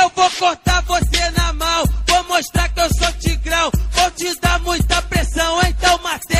eu vou cortar você na mão. Vou mostrar que eu sou tigrão, vou te dar muita pressão, então matei.